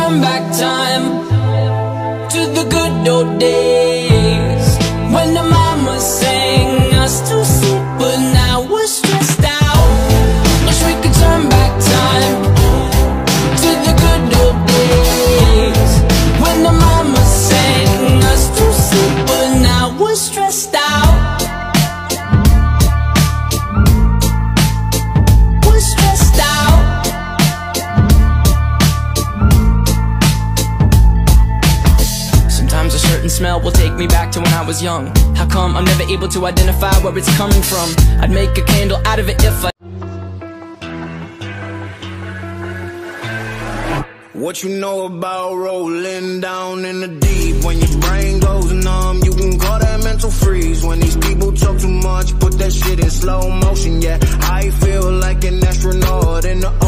turn back time to the good old days when the mama sang us to sleep, but now we're stressed out. Wish we could turn back time to the good old days when the mama sang us to sleep, but now we're stressed out. We're stressed out. Sometimes a certain smell will take me back to when I was young. How come I'm never able to identify where it's coming from? I'd make a candle out of it if I... What you know about rolling down in the deep? When your brain goes numb, you can call that mental freeze. When these people talk too much, put that shit in slow motion. Yeah, I feel like an astronaut in the